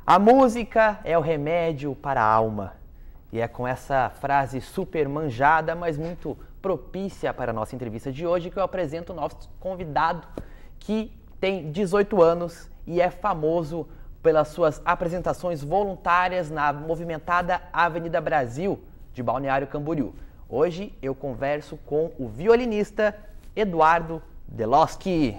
A música é o remédio para a alma. E é com essa frase super manjada, mas muito propícia para a nossa entrevista de hoje, que eu apresento o nosso convidado, que tem 18 anos e é famoso pelas suas apresentações voluntárias na movimentada Avenida Brasil de Balneário Camboriú. Hoje eu converso com o violinista Eduardo Deloski.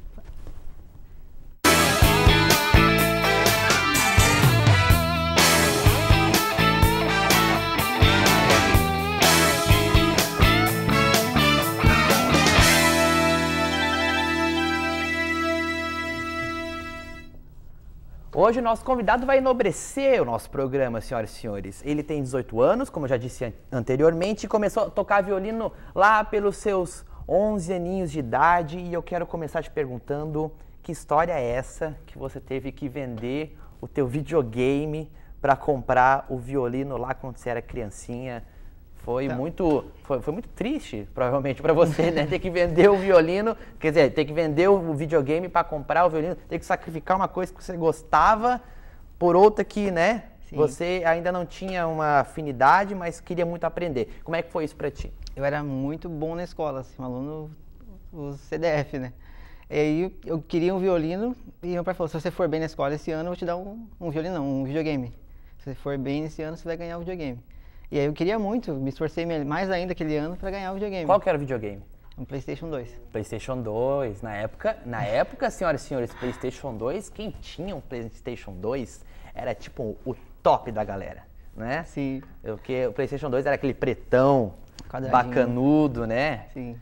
Hoje o nosso convidado vai enobrecer o nosso programa, senhoras e senhores. Ele tem 18 anos, como eu já disse anteriormente, e começou a tocar violino lá pelos seus 11 aninhos de idade. E eu quero começar te perguntando que história é essa que você teve que vender o teu videogame para comprar o violino lá quando você era criancinha. Foi muito triste, provavelmente, para você, né? Ter que vender o violino, quer dizer, ter que vender o videogame para comprar o violino, ter que sacrificar uma coisa que você gostava por outra que, né? Sim. Você ainda não tinha uma afinidade, mas queria muito aprender. Como é que foi isso para ti? Eu era muito bom na escola, assim, um aluno, o CDF, né? E aí eu queria um violino e meu pai falou, se você for bem na escola esse ano, eu vou te dar um violino, não, um videogame. Se você for bem nesse ano, você vai ganhar o videogame. E aí eu queria muito, me esforcei mais ainda aquele ano para ganhar o videogame. Qual que era o videogame? Um PlayStation 2. PlayStation 2. Na época, senhoras e senhores, PlayStation 2, quem tinha um PlayStation 2 era tipo o top da galera, né? Sim. Porque o PlayStation 2 era aquele pretão, bacanudo, né? Sim.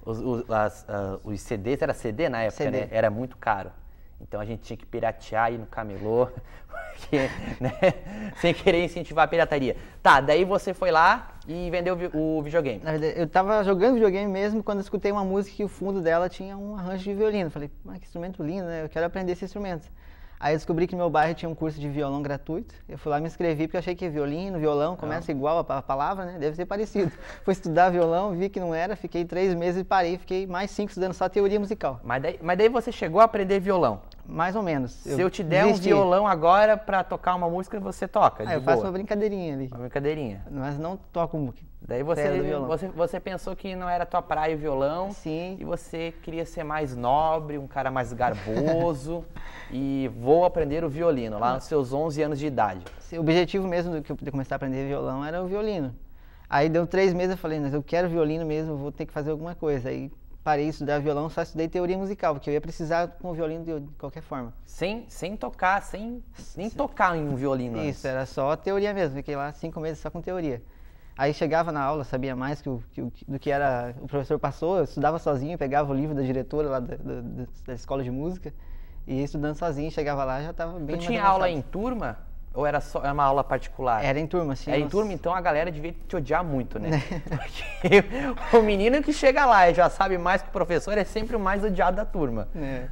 Os CDs, era CD na época, CD. Né? Era muito caro. Então a gente tinha que piratear aí no camelô, porque, né? Sem querer incentivar a pirataria. Tá, daí você foi lá e vendeu o videogame. Na verdade, eu tava jogando videogame mesmo quando eu escutei uma música que o fundo dela tinha um arranjo de violino. Falei, que instrumento lindo, né? Eu quero aprender esse instrumento. Aí eu descobri que no meu bairro tinha um curso de violão gratuito. Eu fui lá e me inscrevi porque eu achei que violino, violão, começa igual a palavra, né? Deve ser parecido. Fui estudar violão, vi que não era, fiquei 3 meses e parei. Fiquei mais 5 estudando só teoria musical. Mas daí você chegou a aprender violão? Mais ou menos. Se eu te der um violão agora pra tocar uma música, você toca? Eu faço uma brincadeirinha ali. Uma brincadeirinha. Mas não toco daí você pensou que não era tua praia o violão. Sim. E você queria ser mais nobre, um cara mais garboso. E vou aprender o violino, lá nos seus 11 anos de idade. O objetivo mesmo de começar a aprender violão era o violino. Aí deu 3 meses, eu falei, mas eu quero violino mesmo, vou ter que fazer alguma coisa. Aí parei de estudar violão, só estudei teoria musical, porque eu ia precisar com o violino de qualquer forma. Sem tocar, nem tocar em um violino. Isso, era só teoria mesmo, fiquei lá 5 meses só com teoria. Aí chegava na aula, sabia mais do que era, o professor passou, eu estudava sozinho, pegava o livro da diretora lá da escola de música, e ia estudando sozinho, chegava lá já estava bem. Tu tinha aula em turma? Ou era só uma aula particular? Era em turma, sim. Em turma, então a galera devia te odiar muito, né? Porque o menino que chega lá e já sabe mais que o professor é sempre o mais odiado da turma. É.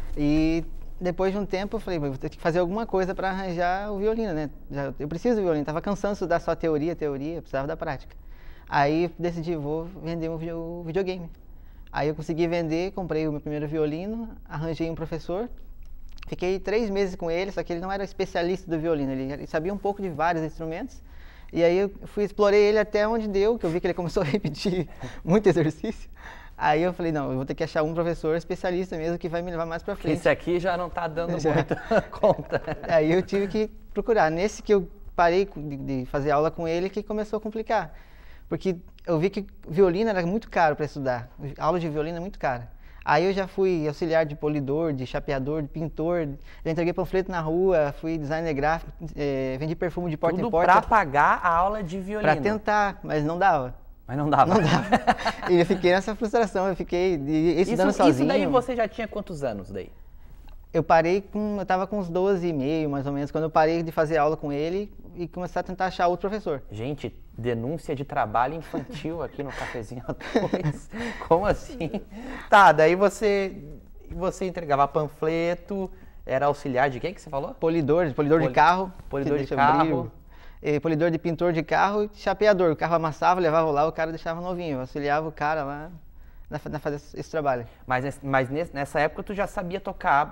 E depois de um tempo eu falei, vou ter que fazer alguma coisa para arranjar o violino, né? Eu preciso do violino, estava cansando de estudar só teoria, precisava da prática. Aí decidi, vou vender o videogame. Aí eu consegui vender, comprei o meu primeiro violino, arranjei um professor. Fiquei 3 meses com ele, só que ele não era especialista do violino, ele sabia um pouco de vários instrumentos. E aí eu explorei ele até onde deu, que eu vi que ele começou a repetir muito exercício. Aí eu falei, não, eu vou ter que achar um professor especialista mesmo que vai me levar mais pra frente. Esse aqui já não tá dando muita conta. Aí eu tive que procurar. Nesse que eu parei de fazer aula com ele, que começou a complicar. Porque eu vi que violino era muito caro para estudar, aula de violino é muito cara. Aí eu já fui auxiliar de polidor, de chapeador, de pintor, já entreguei panfleto na rua, fui designer gráfico, vendi perfume de porta em porta. Tudo pra pagar a aula de violino? Pra tentar, mas não dava. Mas não dava? Não dava. E eu fiquei nessa frustração, eu fiquei estudando sozinho. Isso daí você já tinha quantos anos daí? Eu tava com uns 12 e meio, mais ou menos, quando eu parei de fazer aula com ele e comecei a tentar achar outro professor. Gente, denúncia de trabalho infantil aqui no Cafezinho A2. Como assim? Tá, daí você entregava panfleto, era auxiliar de quem que você falou? Polidor de carro. Polidor de carro. Polidor de pintor de carro e chapeador. O carro amassava, levava lá, o cara deixava novinho. Eu auxiliava o cara lá na fazer esse trabalho. Mas nessa época tu já sabia tocar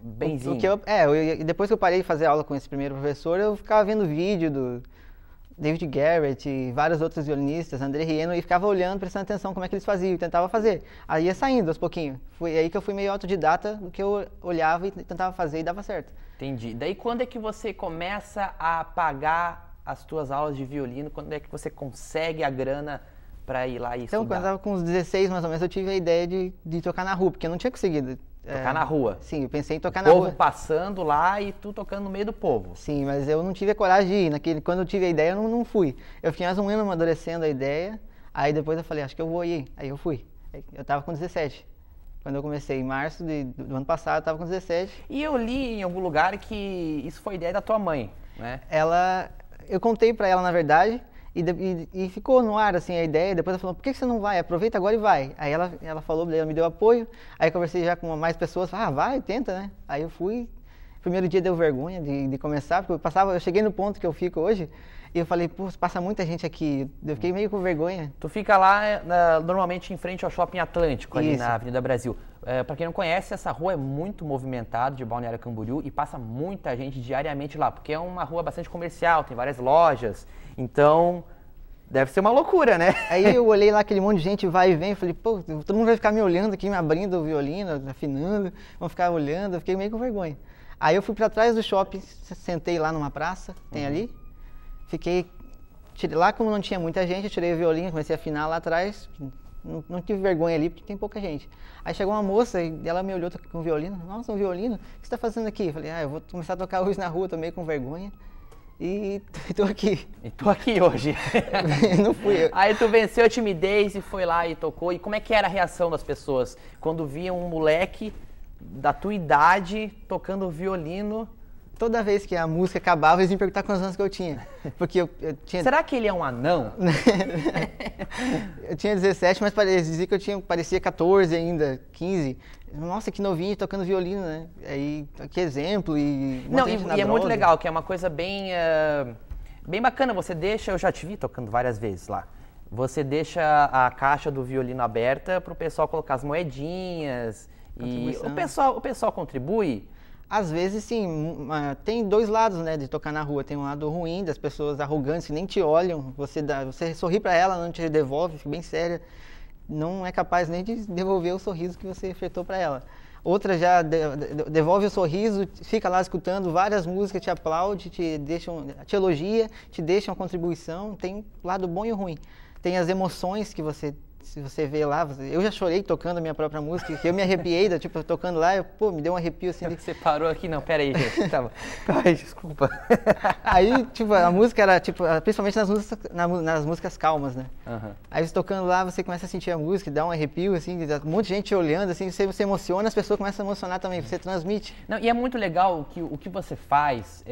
benzinho. Depois que eu parei de fazer aula com esse primeiro professor, eu ficava vendo vídeo do David Garrett e vários outros violinistas, André Rieu, e ficava olhando, prestando atenção como é que eles faziam, e tentava fazer. Aí ia saindo aos pouquinhos. Foi aí que eu fui meio autodidata, do que eu olhava e tentava fazer e dava certo. Entendi. Daí quando é que você começa a pagar as tuas aulas de violino? Quando é que você consegue a grana para ir lá e estudar? Então, quando eu estava com uns 16 mais ou menos, eu tive a ideia de tocar na rua, porque eu não tinha conseguido. Tocar na rua? Sim, eu pensei em tocar na rua. O povo passando lá e tu tocando no meio do povo. Sim, mas eu não tive a coragem de ir. Quando eu tive a ideia, eu não fui. Eu fiquei mais um ano amadurecendo a ideia, aí depois eu falei, acho que eu vou ir. Aí eu fui. Eu estava com 17. Quando eu comecei, em março do ano passado, eu estava com 17. E eu li em algum lugar que isso foi ideia da tua mãe, né? Eu contei para ela, na verdade, e ficou no ar, assim, a ideia. Depois ela falou, por que você não vai? Aproveita agora e vai. Aí ela falou, ela me deu apoio. Aí eu conversei já com mais pessoas, vai, tenta, né? Aí eu fui. Primeiro dia deu vergonha de começar, porque eu cheguei no ponto que eu fico hoje, e eu falei, pô, passa muita gente aqui. Eu fiquei meio com vergonha. Tu fica lá, normalmente em frente ao Shopping Atlântico, ali na Avenida Brasil. Para quem não conhece, essa rua é muito movimentada, de Balneário Camboriú, e passa muita gente diariamente lá, porque é uma rua bastante comercial, tem várias lojas, então deve ser uma loucura, né? Aí eu olhei lá aquele monte de gente vai e vem, falei, pô, todo mundo vai ficar me olhando aqui, me abrindo o violino, afinando, vão ficar olhando, eu fiquei meio com vergonha. Aí eu fui para trás do shopping, sentei lá numa praça, tem ali, tirei lá, como não tinha muita gente, eu tirei o violino, comecei a afinar lá atrás, não tive vergonha ali, porque tem pouca gente. Aí chegou uma moça e ela me olhou com o violino, nossa, um violino? O que você está fazendo aqui? Eu falei, eu vou começar a tocar hoje na rua, tô meio com vergonha. E tô aqui. E tô aqui hoje. Não fui eu. Aí tu venceu a timidez e foi lá e tocou. E como é que era a reação das pessoas quando viam um moleque da tua idade tocando violino? Toda vez que a música acabava, eles iam perguntar quantos anos que eu tinha. Porque eu tinha... Será que ele é um anão? Eu tinha 17, mas eles diziam que parecia 14 ainda, 15. Nossa, que novinho, tocando violino, né? Aí, que exemplo e... Não, e é muito legal, que é uma coisa bem bacana. Você deixa, eu já te vi tocando várias vezes lá. Você deixa a caixa do violino aberta para o pessoal colocar as moedinhas. E o pessoal contribui? Às vezes, sim. Tem dois lados, né, de tocar na rua. Tem um lado ruim, das pessoas arrogantes que nem te olham. Você sorri para ela, não te devolve, fica bem séria. Não é capaz nem de devolver o sorriso que você ofertou para ela. Outra já devolve o sorriso, fica lá escutando várias músicas, te aplaude, te elogia, te deixa uma contribuição. Tem o lado bom e o ruim. Tem as emoções que se você vê lá, eu já chorei tocando a minha própria música, que eu me arrepiei, tocando lá, me deu um arrepio assim. Você parou aqui? Não, pera aí, gente. Ai, desculpa. Aí, a música era, principalmente nas músicas calmas, né? Uhum. Aí você tocando lá, você começa a sentir a música, dá um arrepio, assim, um monte de gente te olhando, assim, você emociona, as pessoas começam a emocionar também, você transmite. Não, e é muito legal que o que você faz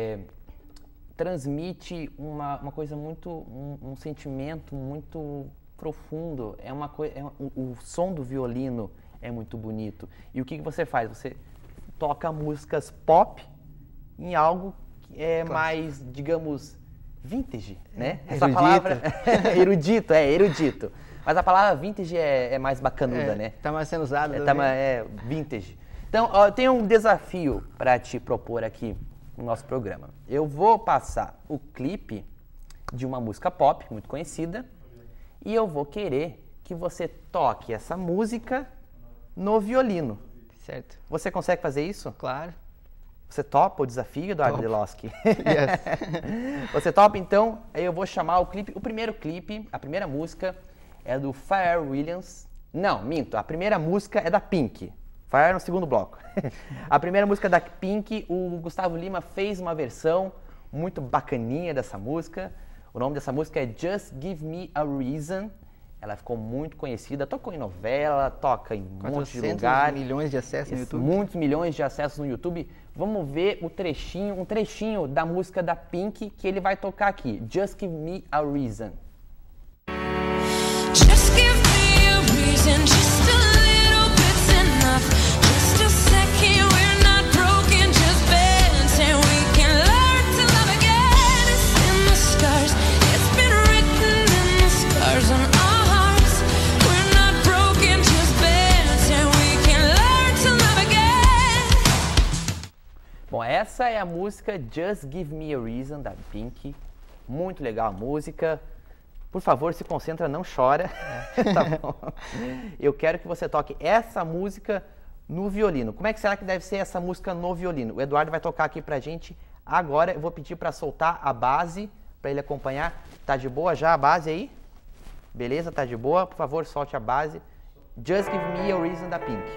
transmite uma coisa muito, um sentimento muito profundo, o som do violino é muito bonito. E o que você faz? Você toca músicas pop em algo que é mais, digamos, vintage, né? Erudito. Essa palavra erudito. Mas a palavra vintage é mais bacanuda, né? Tá mais sendo usada. Vintage. Então, eu tenho um desafio para te propor aqui no nosso programa. Eu vou passar o clipe de uma música pop muito conhecida, e eu vou querer que você toque essa música no violino. Certo. Você consegue fazer isso? Claro. Você topa o desafio, Eduardo Deloski? Yes. Você topa, então? Aí eu vou chamar o primeiro clipe, a primeira música é do Pharrell Williams. Não, minto. A primeira música é da Pink. Pharrell no segundo bloco. A primeira música da Pink, o Gustavo Lima fez uma versão muito bacaninha dessa música. O nome dessa música é Just Give Me a Reason. Ela ficou muito conhecida, tocou em novela, toca em um monte de lugar. Milhões de acessos no YouTube. Muitos milhões de acessos no YouTube. Vamos ver um trechinho da música da Pink que ele vai tocar aqui. Just Give Me a Reason. Just give me a reason, just a little bit's enough. Just a second, we're not broken, just bends, and we can learn to love again. It's in the scars, it's been written in the scars on our hearts. We're not broken, just bends, and we can learn to love again. é a música Just Give Me a Reason, da Pink. Muito legal a música. Por favor, se concentra, não chora. Tá bom? Eu quero que você toque essa música no violino. Como é que será que deve ser essa música no violino? O Eduardo vai tocar aqui pra gente agora. Eu vou pedir para soltar a base para ele acompanhar. Tá de boa já a base aí? Beleza, tá de boa? Por favor, solte a base. Just Give Me a Reason, da Pink.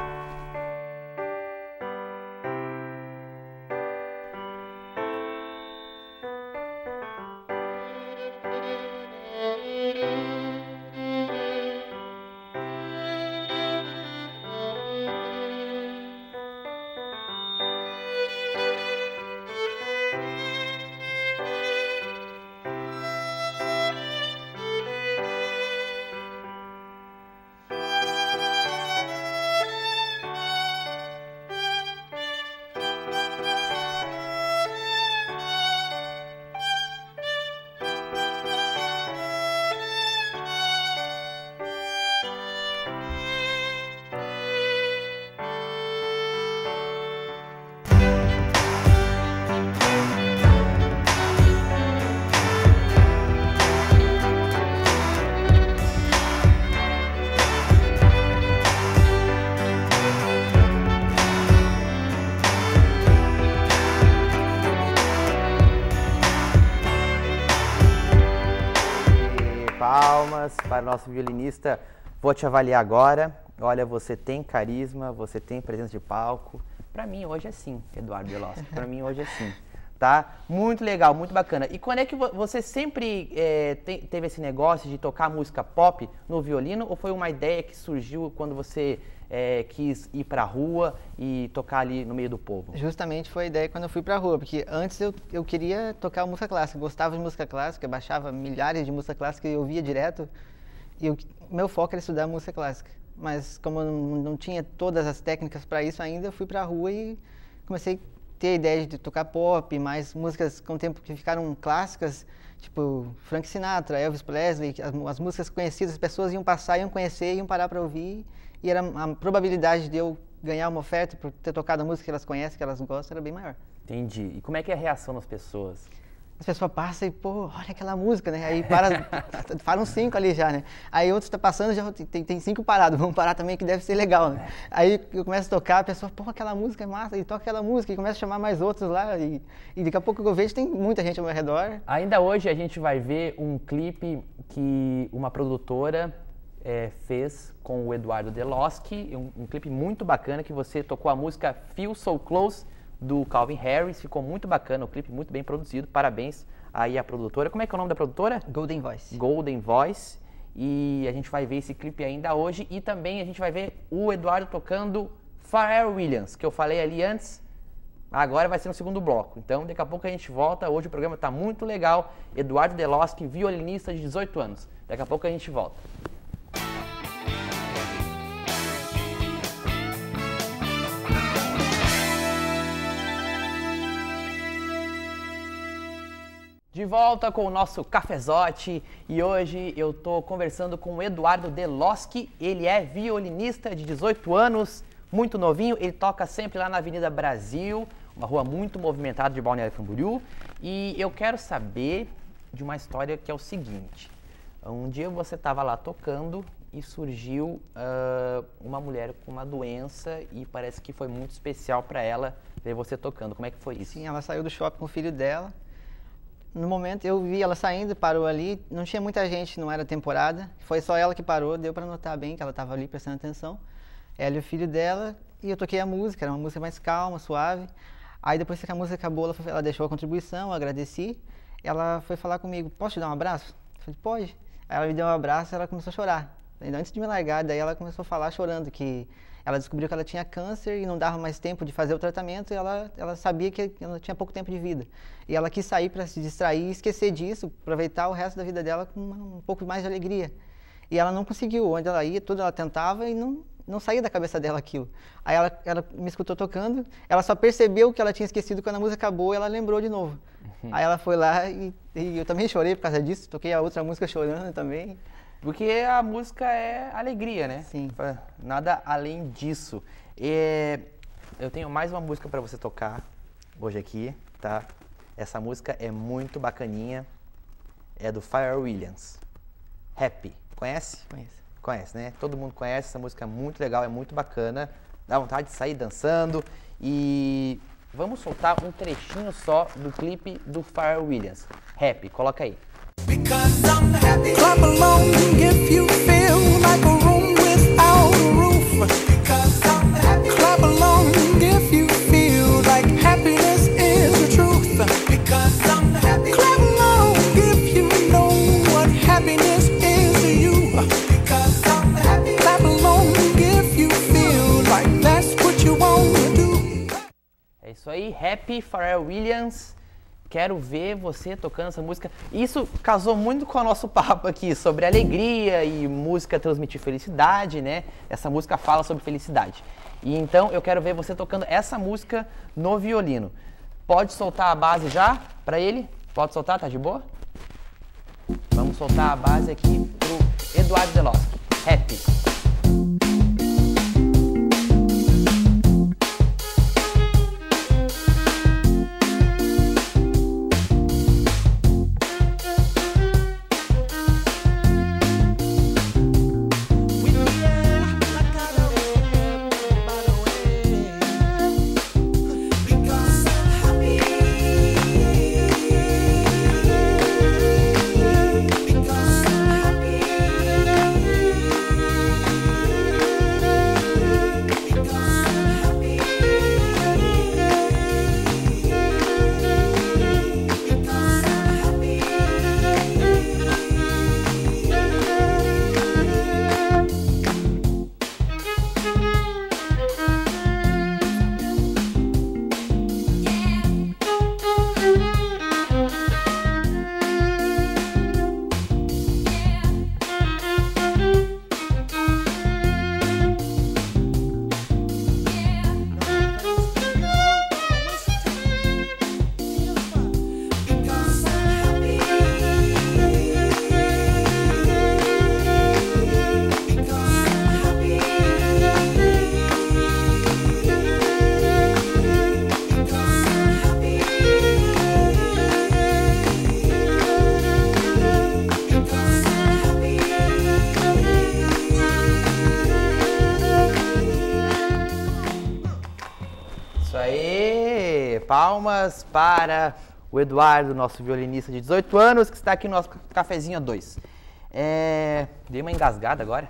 Palmas para o nosso violinista. Vou te avaliar agora. Olha, você tem carisma, você tem presença de palco. Para mim hoje é sim, Eduardo Deloski. Para mim hoje é sim, tá? Muito legal, muito bacana. E quando é que você sempre teve esse negócio de tocar música pop no violino, ou foi uma ideia que surgiu quando você quis ir para a rua e tocar ali no meio do povo? Justamente foi a ideia quando eu fui pra rua, porque antes eu queria tocar música clássica, gostava de música clássica, baixava milhares de música clássica e eu ouvia direto, e meu foco era estudar música clássica. Mas como eu não tinha todas as técnicas para isso ainda, eu fui pra rua e comecei a ter a ideia de tocar pop, mais músicas com o tempo que ficaram clássicas, tipo Frank Sinatra, Elvis Presley, as músicas conhecidas, as pessoas iam passar, iam conhecer, iam parar para ouvir, e era a probabilidade de eu ganhar uma oferta por ter tocado a música que elas conhecem, que elas gostam, era bem maior. Entendi. E como é que é a reação das pessoas? As pessoas passam e, pô, olha aquela música, né? Aí param 5 ali já, né? Aí outros tá passando, já tem 5 parados, vamos parar também que deve ser legal, né? Aí eu começo a tocar, a pessoa, pô, aquela música é massa, e toca aquela música, e começa a chamar mais outros lá, e daqui a pouco eu vejo tem muita gente ao meu redor. Ainda hoje a gente vai ver um clipe que uma produtora fez com o Eduardo Deloski, um clipe muito bacana que você tocou a música Feel So Close, do Calvin Harris, ficou muito bacana, o clipe muito bem produzido, parabéns aí à produtora. Como é que é o nome da produtora? Golden Voice. Golden Voice, e a gente vai ver esse clipe ainda hoje, e também a gente vai ver o Eduardo tocando Pharrell Williams, que eu falei ali antes, agora vai ser no segundo bloco, então daqui a pouco a gente volta, hoje o programa está muito legal, Eduardo Deloski, violinista de 18 anos, daqui a pouco a gente volta. De volta com o nosso cafezote, e hoje eu tô conversando com o Eduardo Deloski. Ele é violinista de 18 anos, muito novinho, ele toca sempre lá na Avenida Brasil, uma rua muito movimentada de Balneário Camboriú. E eu quero saber de uma história que é o seguinte: um dia você estava lá tocando e surgiu uma mulher com uma doença e parece que foi muito especial para ela ver você tocando. Como é que foi isso? Sim, ela saiu do shopping com o filho dela. No momento eu vi ela saindo, parou ali, não tinha muita gente, não era temporada, foi só ela que parou, deu para notar bem que ela estava ali prestando atenção. Ela e o filho dela, e eu toquei a música, era uma música mais calma, suave. Aí depois que a música acabou, ela deixou a contribuição, eu agradeci. Ela foi falar comigo, posso te dar um abraço? Eu falei, pode. Aí ela me deu um abraço e ela começou a chorar. Ainda antes de me largar, daí ela começou a falar chorando, que ela descobriu que ela tinha câncer e não dava mais tempo de fazer o tratamento, e ela sabia que ela tinha pouco tempo de vida. E ela quis sair para se distrair e esquecer disso, aproveitar o resto da vida dela com um pouco mais de alegria. E ela não conseguiu, onde ela ia, tudo ela tentava e não saía da cabeça dela aquilo. Aí ela me escutou tocando, ela só percebeu que ela tinha esquecido quando a música acabou e ela lembrou de novo. Aí ela foi lá e eu também chorei por causa disso, toquei a outra música chorando também. Porque a música é alegria, né? Sim. Nada além disso. Eu tenho mais uma música para você tocar. hoje aqui, tá? Essa música é muito bacaninha. É do Pharrell Williams. Happy. Conhece? Conheço. Conhece, né? Todo mundo conhece. Essa música é muito legal, é muito bacana. Dá vontade de sair dançando. E vamos soltar um trechinho só do clipe do Pharrell Williams. Happy. Coloca aí. Because I'm happy. Clap along if you feel like a room without a roof. Because I'm happy. Clap along if you feel like happiness is the truth. Because I'm happy. Clap along if you know what happiness is to you. Because I'm happy. Clap along if you feel like that's what you wanna do. É isso aí. Happy, Pharrell Williams. Quero ver você tocando essa música. Isso casou muito com o nosso papo aqui sobre alegria e música transmitir felicidade, né? Essa música fala sobre felicidade. E então eu quero ver você tocando essa música no violino. Pode soltar a base já pra ele? Pode soltar, tá de boa? Vamos soltar a base aqui pro Eduardo Deloski. Happy. Isso aí! Palmas para o Eduardo, nosso violinista de 18 anos, que está aqui no nosso cafezinho a 2. Dei uma engasgada agora.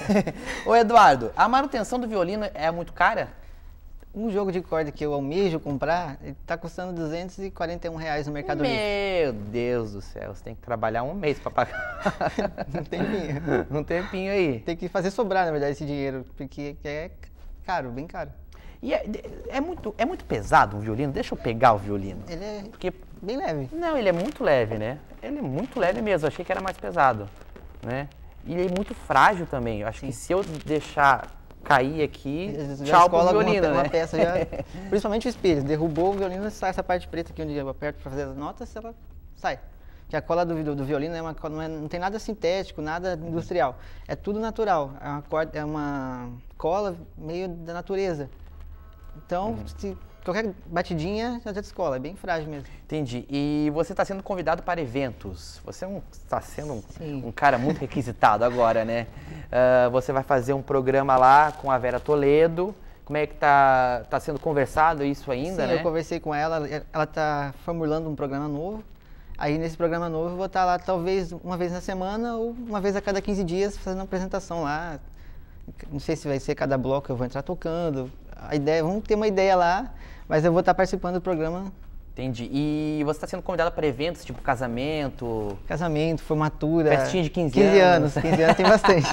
Ô Eduardo, a manutenção do violino é muito cara? Um jogo de corda que eu almejo comprar, ele tá custando R$241 no Mercado Livre. Meu Deus do céu, você tem que trabalhar um mês para pagar. Um tempinho. Um tempinho aí. Tem que fazer sobrar, na verdade, esse dinheiro, porque é caro, bem caro. E é muito pesado um violino? Deixa eu pegar o violino. Ele é Porque, bem leve. não, ele é muito leve, né? Ele é muito leve mesmo, eu achei que era mais pesado, né? E ele é muito frágil também. Eu acho que se eu deixar cair aqui, Já tchau pro escola violino, uma né? peça já, principalmente o espelho, derrubou o violino, sai essa parte preta aqui onde eu aperto para fazer as notas, ela sai. Que a cola do violino não tem nada sintético, nada industrial, é tudo natural, é uma cola meio da natureza. Então, se qualquer batidinha já descola, é bem frágil mesmo. Entendi. E você está sendo convidado para eventos. Você está sendo Sim. um cara muito requisitado agora, né? Você vai fazer um programa lá com a Vera Toledo. Como é que tá sendo conversado isso ainda, Sim, né? eu conversei com ela está formulando um programa novo. Aí nesse programa novo eu vou estar lá talvez uma vez na semana ou uma vez a cada 15 dias fazendo uma apresentação lá. Não sei se vai ser cada bloco, eu vou entrar tocando. A ideia, vamos ter uma ideia lá, mas eu vou estar participando do programa. Entendi. E você está sendo convidado para eventos tipo casamento? Casamento, formatura. Festinha de 15 anos. 15 anos tem bastante.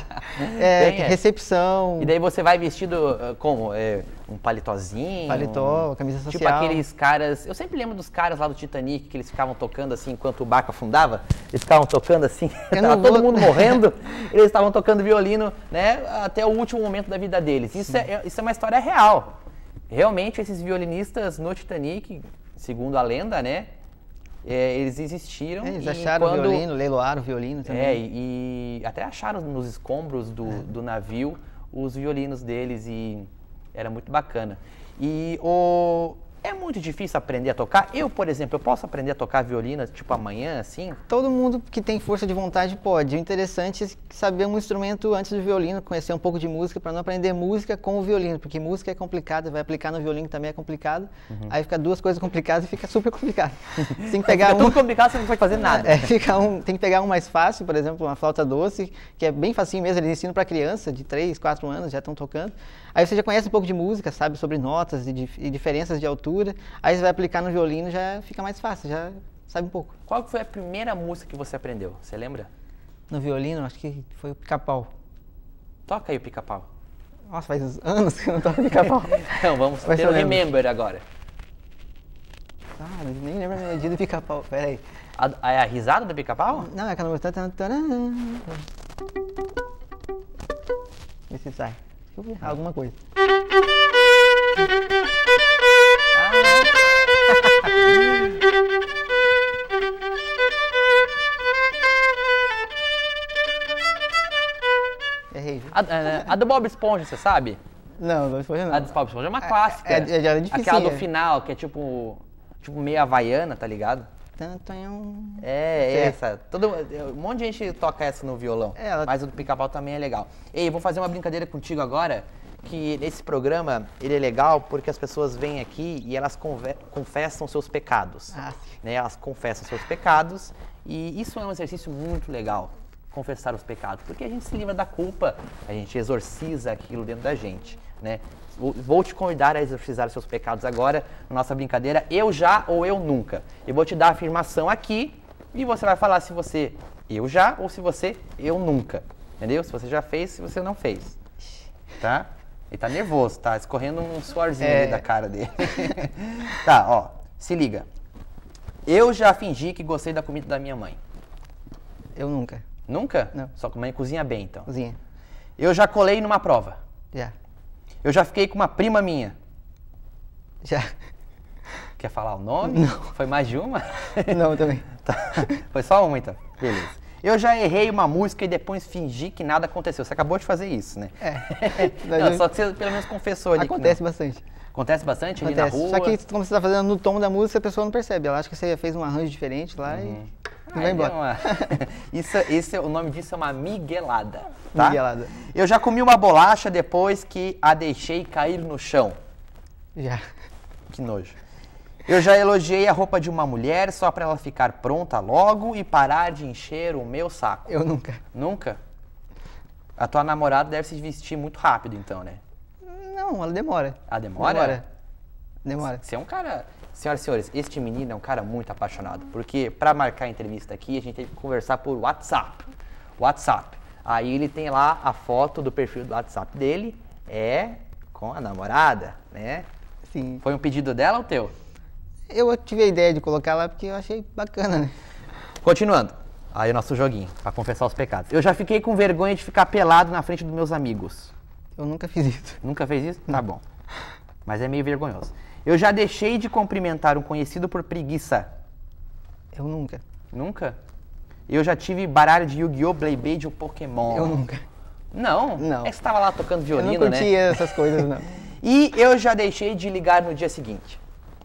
Recepção. E daí você vai vestido como? Um palitozinho? Paletó, camisa social. Tipo aqueles caras... Eu sempre lembro dos caras lá do Titanic, que eles ficavam tocando assim enquanto o barco afundava. Eles ficavam tocando assim, tava todo mundo morrendo. Eles estavam tocando violino, né? Até o último momento da vida deles. Isso é uma história real. Realmente, esses violinistas no Titanic, segundo a lenda, né? Eles existiram. Eles acharam o violino, leiloaram o violino também. E até acharam nos escombros do navio os violinos deles e era muito bacana. E É muito difícil aprender a tocar? Eu, por exemplo, eu posso aprender a tocar violino, tipo, amanhã, assim? Todo mundo que tem força de vontade pode. O interessante é saber um instrumento antes do violino, conhecer um pouco de música, para não aprender música com o violino, porque música é complicada, vai aplicar no violino que também é complicado, aí fica duas coisas complicadas e fica super complicado. Você tem que pegar Fica tão complicado, você não pode fazer nada. Tem que pegar um mais fácil, por exemplo, uma flauta doce, que é bem facinho mesmo, eles ensinam para criança de 3, 4 anos, já estão tocando. Aí você já conhece um pouco de música, sabe sobre notas e diferenças de altura, aí você vai aplicar no violino, já fica mais fácil, já sabe um pouco. Qual que foi a primeira música que você aprendeu? Você lembra? No violino, acho que foi o Pica-Pau. Toca aí o Pica-Pau. Nossa, faz anos que eu não toco Pica-Pau. Então, vamos Mas ter eu o lembro. Remember agora. Ah, nem lembro a melodia do Pica-Pau, peraí. É a risada do Pica-Pau? Não, é aquela música... Vê se sai. Deixa eu ver, alguma coisa. Errei, viu? A do Bob Esponja, você sabe? Não, não foi não. A do Bob Esponja é uma clássica. é difícil. Aquela do final, que é tipo meio havaiana, tá ligado? Sei. Essa. Um monte de gente toca essa no violão. Mas o do Pica-Pau também é legal. Ei, vou fazer uma brincadeira contigo agora, que esse programa, ele é legal porque as pessoas vêm aqui e elas confessam seus pecados. Ah, sim. Né? Elas confessam seus pecados e isso é um exercício muito legal, confessar os pecados, porque a gente se livra da culpa, a gente exorciza aquilo dentro da gente, né? Vou te convidar a exorcizar os seus pecados agora, na nossa brincadeira, eu já ou eu nunca. Eu vou te dar a afirmação aqui e você vai falar se você eu já ou se você eu nunca. Entendeu? Se você já fez, se você não fez. Tá? Ele tá nervoso, tá escorrendo um suorzinho ali da cara dele. Tá, ó, se liga. Eu já fingi que gostei da comida da minha mãe. Eu nunca. Nunca? Não. Sua mãe cozinha bem, então. Cozinha. Eu já colei numa prova. Já. Eu já fiquei com uma prima minha. Já. Quer falar o nome? Não. Foi mais de uma? Não, também. Tá. Foi só uma, então. Beleza. Eu já errei uma música e depois fingi que nada aconteceu. Você acabou de fazer isso, né? Não, só que você pelo menos confessou ali. Acontece bastante. Acontece bastante ali na rua? Só que quando você tá fazendo no tom da música, a pessoa não percebe. Ela acha que você fez um arranjo diferente lá e vai embora. O nome disso é uma miguelada. Tá? Miguelada. Eu já comi uma bolacha depois que a deixei cair no chão. Já. Que nojo. Eu já elogiei a roupa de uma mulher só pra ela ficar pronta logo e parar de encher o meu saco. Eu nunca. Nunca? A tua namorada deve se vestir muito rápido, então, né? Não, ela demora. Ah, demora? Demora. Você é um cara... Senhoras e senhores, este menino é um cara muito apaixonado, porque pra marcar a entrevista aqui, a gente teve que conversar por WhatsApp. Aí ele tem lá a foto do perfil do WhatsApp dele, com a namorada, né? Sim. Foi um pedido dela ou teu? Eu tive a ideia de colocar lá porque eu achei bacana, né? Continuando. Aí o nosso joguinho, pra confessar os pecados. Eu já fiquei com vergonha de ficar pelado na frente dos meus amigos. Eu nunca fiz isso. Nunca fez isso? Tá bom. Mas é meio vergonhoso. Eu já deixei de cumprimentar um conhecido por preguiça. Eu nunca. Nunca? Eu já tive baralho de Yu-Gi-Oh!, Beyblade ou Pokémon. Eu nunca. Não? Não. É que você tava lá tocando violino, eu não né? curtia essas coisas, não. E eu já deixei de ligar no dia seguinte.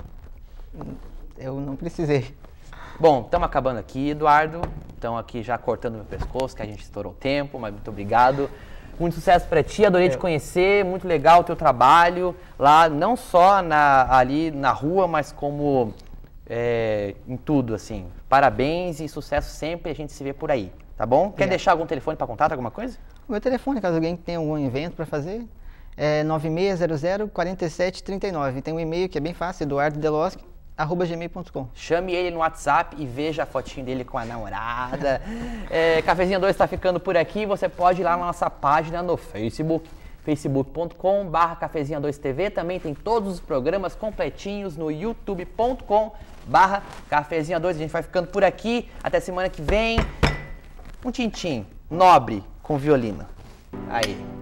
Eu não precisei. Bom, estamos acabando aqui, Eduardo. Estão aqui já cortando meu pescoço, que a gente estourou o tempo, mas muito obrigado. Muito sucesso pra ti, adorei te conhecer, muito legal o teu trabalho lá, não só ali na rua, mas como em tudo, assim. Parabéns e sucesso sempre, a gente se vê por aí, tá bom? Quer deixar algum telefone para contato, alguma coisa? O meu telefone, caso alguém tenha algum evento para fazer, é 9600-4739. Tem um e-mail que é bem fácil, eduardodeloski@gmail.com. Chame ele no WhatsApp e veja a fotinho dele com a namorada. Cafezinho 2 está ficando por aqui. Você pode ir lá na nossa página no Facebook, facebook.com/Cafezinha 2TV. Também tem todos os programas completinhos no youtube.com/Cafezinha 2. A gente vai ficando por aqui. Até semana que vem. Um tintim nobre com violino. Aí.